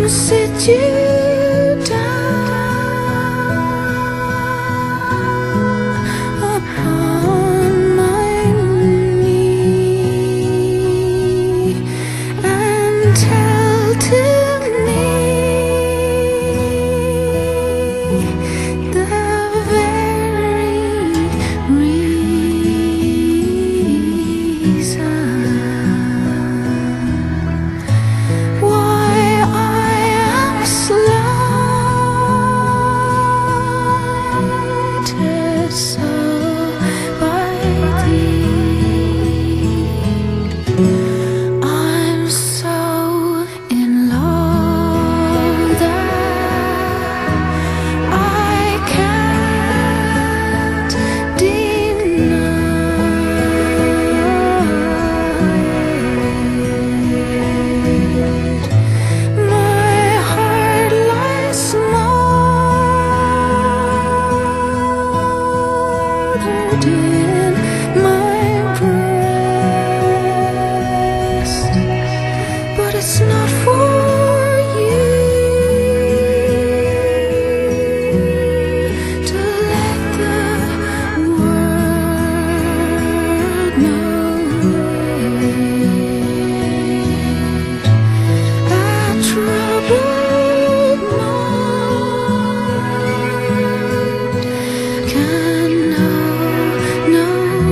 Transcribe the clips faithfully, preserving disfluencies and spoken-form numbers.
sit you down upon my knee and tell to me the very reason why I am slighted so by thee. I'm so in love that I can't deny it. My heart lies smothered in my breast, but it's not for you to let the world know it. That troubled mind can know no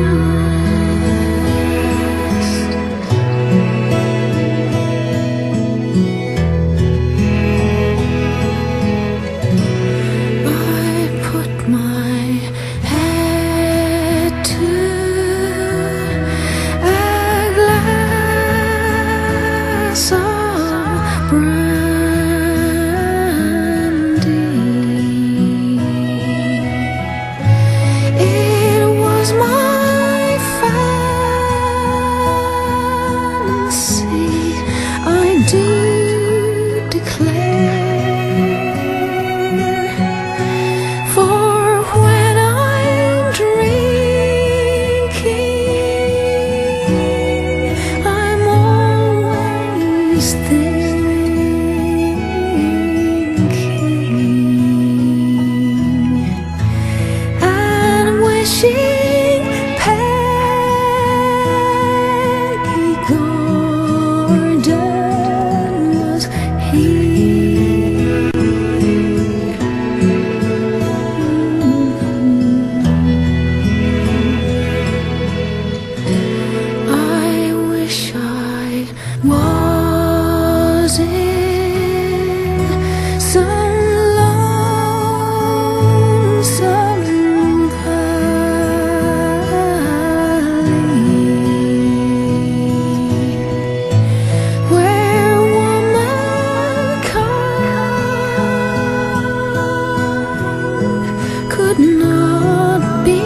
rest. I put my head to a glass of brandy. It was my fancy, I do declare, for when I'm drinking, I'm always thinking and wishing Peggy Gordon was here. I wish I was in some lonesome valley where womankind could not be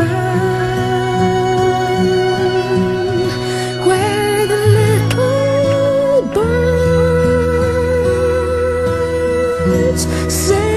found, where the little birds say